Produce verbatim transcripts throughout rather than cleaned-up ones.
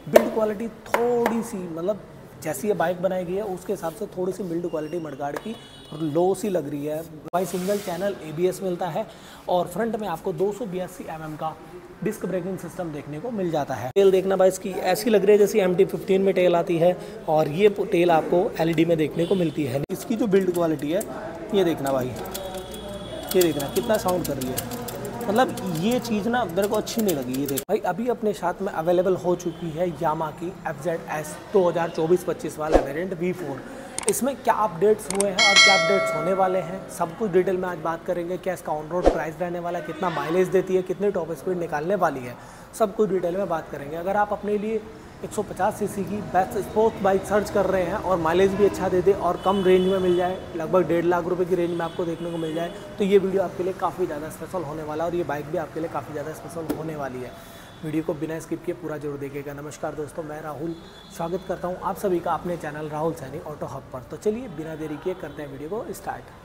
Build quality थोड़ी सी मतलब जैसी ये बाइक बनाई गई है उसके हिसाब से थोड़ी सी बिल्ड क्वालिटी मडगार्ड की लो सी लग रही है। भाई सिंगल चैनल एबीएस मिलता है और फ्रंट में आपको दो सौ बयासी एम एम का डिस्क ब्रेकिंग सिस्टम देखने को मिल जाता है। टेल देखना भाई इसकी ऐसी लग रही है जैसी एम टी फिफ्टीन में टेल आती है और ये टेल आपको एलईडी में देखने को मिलती है। इसकी जो बिल्ड क्वालिटी है ये देखना भाई, ये देखना कितना साउंड कर रही है, मतलब ये चीज़ ना मेरे को अच्छी नहीं लगी। ये देख भाई अभी अपने साथ में अवेलेबल हो चुकी है यामा की एफ जेड एस दो हज़ार चौबीस पच्चीस वाला वेरिएंट वी फोर। इसमें क्या अपडेट्स हुए हैं और क्या अपडेट्स होने वाले हैं सब कुछ डिटेल में आज बात करेंगे। क्या इसका ऑन रोड प्राइस रहने वाला है, कितना माइलेज देती है, कितनी टॉप स्पीड निकालने वाली है, सब कुछ डिटेल में बात करेंगे। अगर आप अपने लिए एक सौ पचास सीसी की बेस्ट स्पोर्ट्स बाइक सर्च कर रहे हैं और माइलेज भी अच्छा दे दे और कम रेंज में मिल जाए, लगभग डेढ़ लाख रुपए की रेंज में आपको देखने को मिल जाए, तो ये वीडियो आपके लिए काफ़ी ज़्यादा स्पेशल होने वाला है और ये बाइक भी आपके लिए काफ़ी ज़्यादा स्पेशल होने वाली है। वीडियो को बिना स्किप किए पूरा जरूर देखिएगा। नमस्कार दोस्तों, मैं राहुल स्वागत करता हूँ आप सभी का अपने channel Rahul Saini auto hub पर। तो चलिए बिना देरी किए करते हैं वीडियो को स्टार्ट।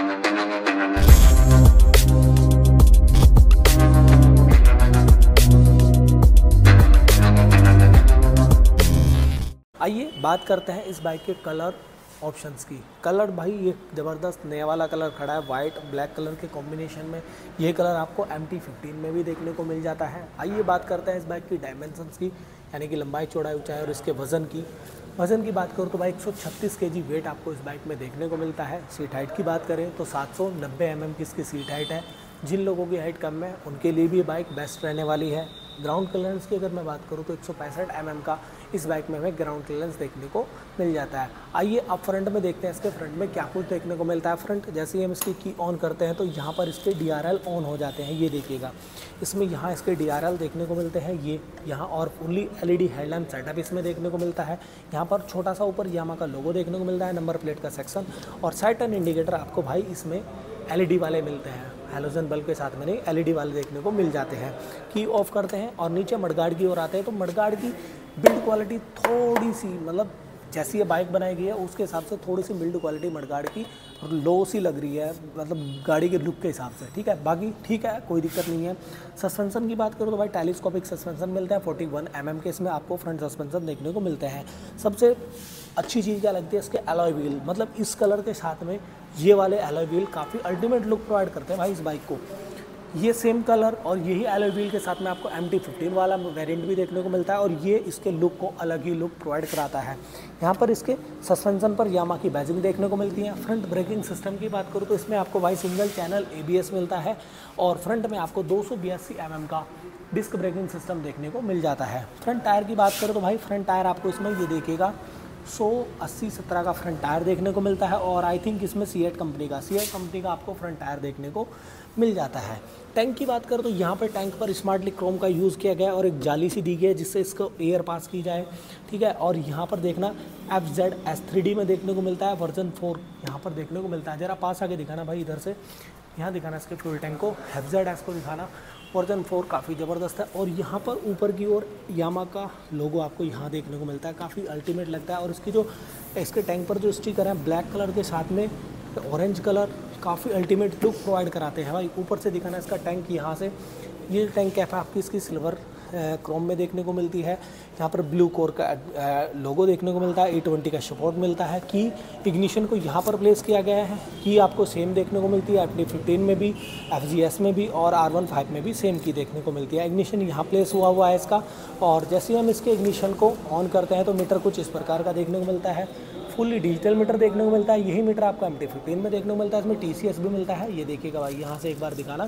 आइए बात करते हैं इस बाइक के कलर ऑप्शंस की। कलर भाई ये ज़बरदस्त नया वाला कलर खड़ा है, वाइट ब्लैक कलर के कॉम्बिनेशन में। ये कलर आपको एम टी फिफ्टीन में भी देखने को मिल जाता है। आइए बात करते हैं इस बाइक की डायमेंशंस की, यानी कि लंबाई चौड़ाई ऊंचाई और इसके वज़न की। वज़न की बात करूँ तो भाई एक सौ छत्तीस के जी वेट आपको इस बाइक में देखने को मिलता है। सीट हाइट की बात करें तो सात सौ नब्बे एम एम की इसकी सीट हाइट है। जिन लोगों की हाइट कम है उनके लिए भी ये बाइक बेस्ट रहने वाली है। ग्राउंड क्लियरेंस की अगर मैं बात करूँ तो एक सौ पैंसठ एम एम का इस बाइक में हमें ग्राउंड क्लियरेंस देखने को मिल जाता है। आइए अब फ्रंट में देखते हैं इसके फ्रंट में क्या कुछ देखने को मिलता है। फ्रंट जैसे ही हम इसकी की ऑन करते हैं तो यहाँ पर इसके डी आर एल ऑन हो जाते हैं। ये देखिएगा इसमें यहाँ इसके डी आर एल देखने को मिलते हैं ये यहाँ, और fully L E D headlamp setup इसमें देखने को मिलता है। यहाँ पर छोटा सा ऊपर यामा का लोगो देखने को मिलता है, नंबर प्लेट का सेक्शन, और साइड टर्न इंडिकेटर आपको भाई इसमें एल ई डी वाले मिलते हैं। हैलोजन बल्ब के साथ में नहीं, एल ई डी वाले देखने को मिल जाते हैं। की ऑफ करते हैं और नीचे मडगार्ड की ओर आते हैं तो मडगार्ड की बिल्ड क्वालिटी थोड़ी सी मतलब जैसी ये बाइक बनाई गई है उसके हिसाब से थोड़ी सी बिल्ड क्वालिटी मडगार्ड की लो सी लग रही है, मतलब गाड़ी के लुक के हिसाब से। ठीक है, बाकी ठीक है, कोई दिक्कत नहीं है। सस्पेंशन की बात करो तो भाई टेलीस्कोपिक सस्पेंशन मिलता है, इकतालीस एम एम के इसमें आपको फ्रंट सस्पेंशन देखने को मिलते हैं। सबसे अच्छी चीज़ क्या लगती है इसके अलॉय व्हील, मतलब इस कलर के साथ में ये वाले अलॉय व्हील काफ़ी अल्टीमेट लुक प्रोवाइड करते हैं भाई इस बाइक को। ये सेम कलर और यही अलॉय व्हील के साथ में आपको एम टी फिफ्टीन वाला वेरिएंट भी देखने को मिलता है और ये इसके लुक को अलग ही लुक प्रोवाइड कराता है। यहाँ पर इसके सस्पेंशन पर यामा की बैजिंग देखने को मिलती है। फ्रंट ब्रेकिंग सिस्टम की बात करूँ तो इसमें आपको भाई single channel A B S मिलता है और फ्रंट में आपको दो सौ बयासी एम एम का डिस्क ब्रेकिंग सिस्टम देखने को मिल जाता है। फ्रंट टायर की बात करूँ तो भाई फ्रंट टायर आपको इसमें ये देखिएगा सौ अस्सी सत्रह का फ्रंट टायर देखने को मिलता है और आई थिंक इसमें सी एट कंपनी का सी एट कंपनी का आपको फ्रंट टायर देखने को मिल जाता है। टैंक की बात करें तो यहाँ पर टैंक पर स्मार्टली क्रोम का यूज़ किया गया है और एक जाली सी दी गई है जिससे इसको एयर पास की जाए। ठीक है, और यहाँ पर देखना F Z S three D में देखने को मिलता है, वर्जन फोर यहाँ पर देखने को मिलता है। ज़रा पास आके दिखाना भाई, इधर से यहाँ दिखाना इसके फ्यूल टैंक को, एफ जेड एस को दिखाना, वर्जन फोर काफ़ी ज़बरदस्त है। और यहाँ पर ऊपर की ओर यामा का लोगो आपको यहाँ देखने को मिलता है, काफ़ी अल्टीमेट लगता है। और इसकी जो इसके टैंक पर जो स्टिकर है ब्लैक कलर के साथ में ऑरेंज कलर काफ़ी अल्टीमेट लुक प्रोवाइड कराते हैं भाई। ऊपर से दिखाना इसका टैंक, यहाँ से ये टैंक कैप आपकी इसकी सिल्वर क्रोम में देखने को मिलती है। यहाँ पर ब्लू कोर का लोगो देखने को मिलता है, ए ट्वेंटी का सपोर्ट मिलता है। की इग्निशन को यहाँ पर प्लेस किया गया है, की आपको सेम देखने को मिलती है एफ टी फिफ्टीन में भी, एफ जी एस में भी और आर वन फाइव में भी सेम की देखने को मिलती है। इग्निशन यहाँ प्लेस हुआ हुआ है इसका, और जैसे हम इसके इग्निशन को ऑन करते हैं तो मीटर कुछ इस प्रकार का देखने को मिलता है। फुल्ली डिजिटल मीटर देखने को मिलता है। यही मीटर आपको एम टी फिफ्टीन में देखने को मिलता है। इसमें टी सी एस भी मिलता है, ये देखिएगा भाई, यहाँ से एक बार दिखाना,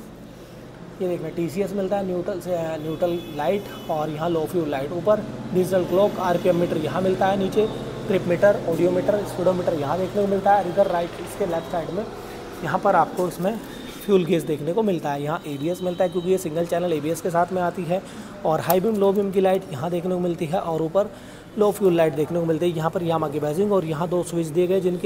ये देखना टी सी एस मिलता है, न्यूट्रल से न्यूट्रल लाइट और यहाँ लो फ्यूल लाइट। ऊपर digital clock, R P M meter यहाँ मिलता है, नीचे trip meter, audio meter, speedometer यहाँ देखने को मिलता है। इधर राइट इसके लेफ्ट साइड में यहाँ पर आपको इसमें फ्यूल गेज देखने को मिलता है। यहाँ ए बी एस मिलता है क्योंकि ये single channel A B S के साथ में आती है। और हाई बीम लो बीम की लाइट यहाँ देखने को मिलती है और ऊपर लो फ्यूल लाइट देखने को मिलती है। यहाँ पर यामा की बैजिंग और यहाँ दो स्विच दिए गए जिनकी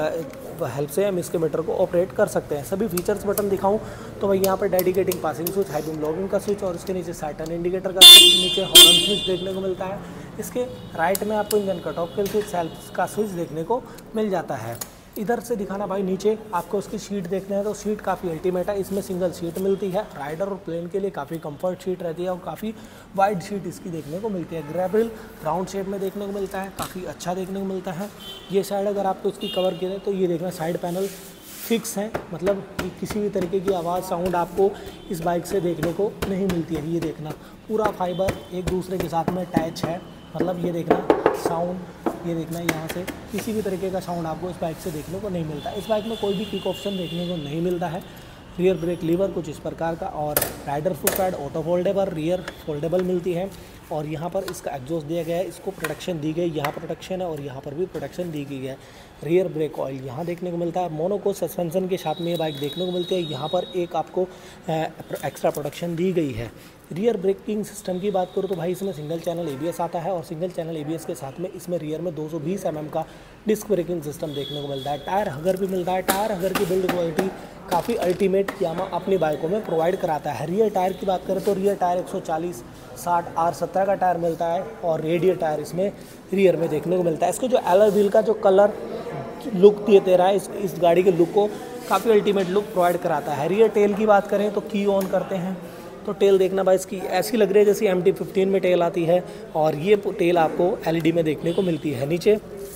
हेल्प से हम इसके मीटर को ऑपरेट कर सकते हैं। सभी फीचर्स बटन दिखाऊं तो भाई यहाँ पर dedicating passing switch, high beam low beam का स्विच और इसके नीचे साइड टर्न इंडिकेटर का स्विच, नीचे हॉर्न स्विच देखने को मिलता है। इसके राइट में आपको इंजन कट ऑफ के स्विच, सेल्फ का स्विच देखने को मिल जाता है। इधर से दिखाना भाई, नीचे आपको उसकी सीट देखना है तो सीट काफ़ी अल्टीमेट है। इसमें सिंगल सीट मिलती है, राइडर और प्लेन के लिए काफ़ी कंफर्ट सीट रहती है और काफ़ी वाइड सीट इसकी देखने को मिलती है। ग्रेविल राउंड शेप में देखने को मिलता है, काफ़ी अच्छा देखने को मिलता है। ये साइड अगर आपको इसकी कवर करें तो ये देखना साइड पैनल फिक्स है, मतलब किसी भी तरीके की आवाज़ साउंड आपको इस बाइक से देखने को नहीं मिलती है। ये देखना पूरा फाइबर एक दूसरे के साथ में अटैच है, मतलब ये देखना साउंड, ये देखना यहाँ से किसी भी तरीके का साउंड आपको इस बाइक से देखने को नहीं मिलता। इस बाइक में कोई भी किक ऑप्शन देखने को नहीं मिलता है। रियर ब्रेक लीवर कुछ इस प्रकार का और rider foot pad auto foldable, rear foldable मिलती है। और यहाँ पर इसका एग्जॉस्ट दिया गया है, इसको प्रोटेक्शन दी गई, यहाँ प्रोटेक्शन है और यहाँ पर भी प्रोटेक्शन दी गई है। रियर ब्रेक ऑयल यहाँ देखने को मिलता है। मोनोको सस्पेंशन के साथ में ये बाइक देखने को मिलती है। यहाँ पर एक आपको एक्स्ट्रा प्रोटेक्शन दी गई है। रियर ब्रेकिंग सिस्टम की बात करूँ तो भाई इसमें सिंगल चैनल एबीएस आता है और सिंगल चैनल एबीएस के साथ में इसमें रियर में दो सौ बीस एम एम का डिस्क ब्रेकिंग सिस्टम देखने को मिलता है। टायर हगर भी मिलता है। टायर हगर की बिल्ड क्वालिटी काफ़ी अल्टीमेट यामा अपनी बाइकों में प्रोवाइड कराता है। रियर टायर की बात करें तो रियर टायर एक सौ चालीस साठ आर सत्रह का टायर मिलता है और रेडियल टायर इसमें रियर में देखने को मिलता है। इसको जो एलॉय व्हील का जो कलर लुक दिए दे रहा है, इस इस गाड़ी के लुक को काफ़ी अल्टीमेट लुक प्रोवाइड कराता है। रियर टेल की बात करें तो की ऑन करते हैं तो टेल देखना भाई इसकी ऐसी लग रही है जैसे एम टी फिफ्टीन में टेल आती है और ये टेल आपको एलईडी में देखने को मिलती है। नीचे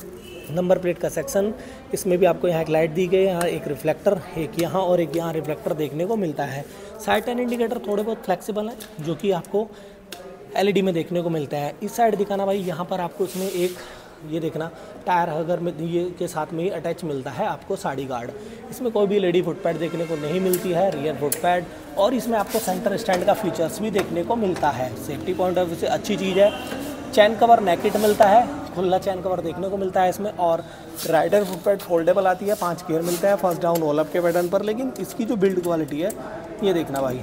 नंबर प्लेट का सेक्शन, इसमें भी आपको यहाँ एक लाइट दी गई है, यहाँ एक रिफ्लेक्टर, एक यहाँ और एक यहाँ रिफ्लेक्टर देखने को मिलता है। साइड टर्न इंडिकेटर थोड़े बहुत फ्लेक्सिबल हैं जो कि आपको एलईडी में देखने को मिलता है। इस साइड दिखाना भाई, यहाँ पर आपको इसमें एक ये देखना टायर हगर में ये के साथ में ही अटैच मिलता है आपको साड़ी गार्ड। इसमें कोई भी लेडी फुट पैड देखने को नहीं मिलती है, रियर फुट पैड, और इसमें आपको सेंटर स्टैंड का फीचर्स भी देखने को मिलता है। सेफ्टी पॉइंट ऑफ व्यू से अच्छी चीज़ है। चैन कवर नेकेट मिलता है, खुला चैन कवर देखने को मिलता है इसमें। और राइडर फुट पैड फोल्डेबल आती है, पाँच गियर मिलता है फर्स्ट डाउन रोल अप के पैटर्न पर। लेकिन इसकी जो बिल्ड क्वालिटी है ये देखना भाई,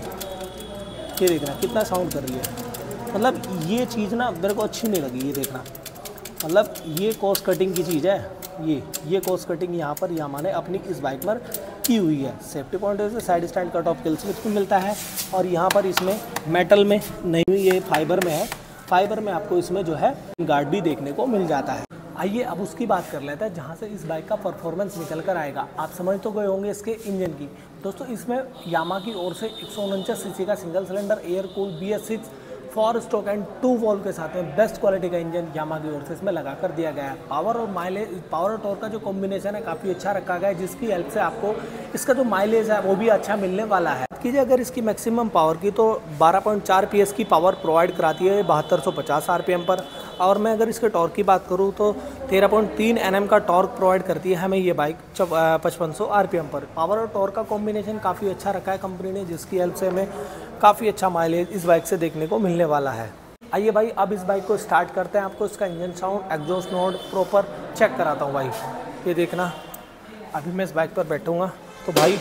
ये देखना कितना साउंड कर रही है, मतलब ये चीज़ ना मेरे को अच्छी नहीं लगी। ये देखना मतलब ये कॉस्ट कटिंग की चीज़ है, ये ये कॉस्ट कटिंग यहाँ पर यामा ने अपनी इस बाइक पर की हुई है। सेफ्टी पॉइंट से side stand cut off kill switch भी मिलता है और यहाँ पर इसमें मेटल में नहीं, ये फाइबर में है। फाइबर में आपको इसमें जो है गार्ड भी देखने को मिल जाता है। आइए अब उसकी बात कर लेते हैं जहाँ से इस बाइक का परफॉर्मेंस निकल कर आएगा। आप समझ तो गए होंगे इसके इंजन की। दोस्तों इसमें यामा की ओर से एक सौ उनचास सीसी का single cylinder air cool B S six four stroke and two valve के साथ में बेस्ट क्वालिटी का इंजन यामा की ओर से इसमें लगा कर दिया गया है। पावर और माइलेज, पावर और टॉर्क का जो कॉम्बिनेशन है काफ़ी अच्छा रखा गया है, जिसकी हेल्प से आपको इसका जो माइलेज है वो भी अच्छा मिलने वाला है। कीजिए अगर इसकी मैक्सिमम पावर की तो बारह पॉइंट चार पी एस की पावर प्रोवाइड कराती है बहत्तर सौ पचास आर पी एम पर। और मैं अगर इसके टॉर्क की बात करूँ तो तेरह पॉइंट तीन एन एम का टॉर्क प्रोवाइड करती है हमें ये बाइक पचपन सौ आर पी एम पर। पावर और टॉर्क का कॉम्बिनेशन काफ़ी अच्छा रखा है कंपनी ने, जिसकी हेल्प से हमें काफ़ी अच्छा माइलेज इस बाइक से देखने को मिलने वाला है। आइए भाई अब इस बाइक को स्टार्ट करते हैं। आपको इसका engine sound, exhaust note proper check कराता हूँ भाई। ये देखना, अभी मैं इस बाइक पर बैठूँगा तो भाई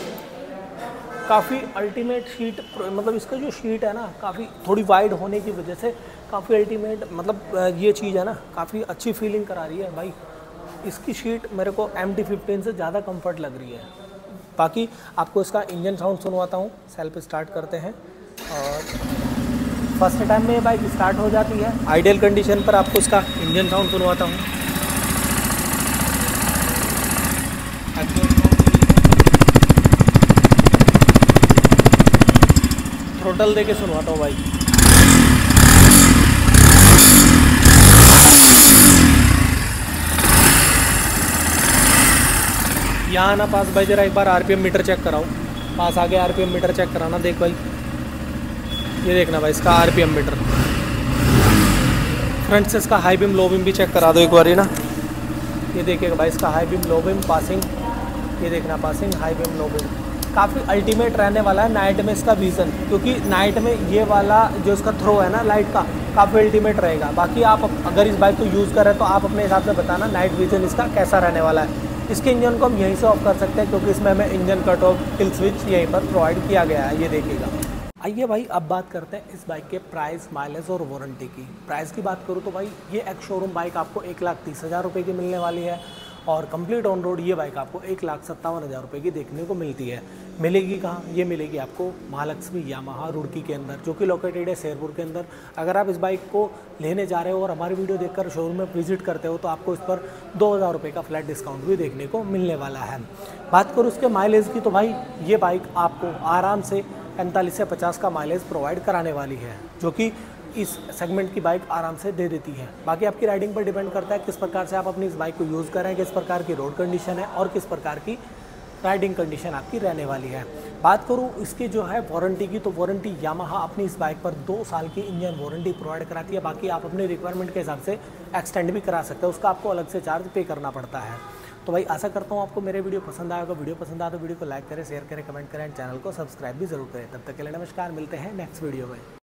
काफ़ी अल्टीमेट शीट, मतलब इसका जो शीट है ना काफ़ी थोड़ी वाइड होने की वजह से काफ़ी अल्टीमेट, मतलब ये चीज़ है ना काफ़ी अच्छी फीलिंग करा रही है भाई। इसकी शीट मेरे को एम टी फिफ्टीन से ज़्यादा कंफर्ट लग रही है। बाकी आपको इसका इंजन साउंड सुनवाता हूँ। सेल्फ स्टार्ट करते हैं और फर्स्ट टाइम में ये बाइक स्टार्ट हो जाती है। आइडियल कंडीशन पर आपको इसका इंजन साउंड सुनवाता हूँ। थ्रोटल देके सुनवाता हूँ भाई। यहाँ ना पास भाई जरा एक बार आरपीएम मीटर चेक कराओ। पास आगे आरपीएम मीटर चेक कराना, देख भाई ये देखना भाई इसका आरपीएम मीटर। फ्रंट से इसका हाई बीम लो बीम भी चेक करा दो एक बार ही ना। ये देखिएगा भाई इसका high beam low beam passing, ये देखना passing high beam low beam काफ़ी अल्टीमेट रहने वाला है नाइट में इसका विज़न, क्योंकि नाइट में ये वाला जो इसका थ्रो है ना लाइट का काफ़ी अल्टीमेट रहेगा। बाकी आप अगर इस बाइक को यूज़ करें तो आप अपने हिसाब से बताना नाइट विज़न इसका कैसा रहने वाला है। इसके इंजन को हम यहीं से ऑफ कर सकते हैं क्योंकि इसमें हमें engine cut off kill switch यहीं पर प्रोवाइड किया गया है, ये देखिएगा। आइए भाई अब बात करते हैं इस बाइक के प्राइस, माइलेज और वारंटी की। प्राइस की बात करूँ तो भाई ये एक शोरूम बाइक आपको एक लाख तीस हज़ार रुपये की मिलने वाली है और कंप्लीट ऑन रोड ये बाइक आपको एक लाख सत्तावन हज़ार रुपये की देखने को मिलती है। मिलेगी कहाँ? ये मिलेगी आपको महालक्ष्मी यामाहा रुड़की के अंदर, जो कि लोकेटेड है शेरपुर के अंदर। अगर आप इस बाइक को लेने जा रहे हो और हमारी वीडियो देखकर शोरूम में विजिट करते हो तो आपको इस पर दो हज़ार रुपये का फ्लैट डिस्काउंट भी देखने को मिलने वाला है। बात करूँ उसके माइलेज की तो भाई ये बाइक आपको आराम से पैंतालीस से पचास का माइलेज प्रोवाइड कराने वाली है, जो कि इस सेगमेंट की बाइक आराम से दे देती है। बाकी आपकी राइडिंग पर डिपेंड करता है किस प्रकार से आप अपनी इस बाइक को यूज़ करें, किस प्रकार की रोड कंडीशन है और किस प्रकार की राइडिंग कंडीशन आपकी रहने वाली है। बात करूँ इसकी जो है वारंटी की, तो वारंटी यामाहा अपनी इस बाइक पर दो साल की इंजन वारंटी प्रोवाइड कराती है। बाकी आप अपने रिक्वायरमेंट के हिसाब से एक्सटेंड भी करा सकते हो, उसका आपको अलग से चार्ज पे करना पड़ता है। तो भाई आशा करता हूँ आपको मेरे वीडियो पसंद आएगा। वीडियो पसंद आए तो वीडियो को लाइक करें, शेयर करें, कमेंट करें, चैनल को सब्सक्राइब भी जरूर करें। तब तक के लिए नमस्कार, मिलते हैं नेक्स्ट वीडियो में।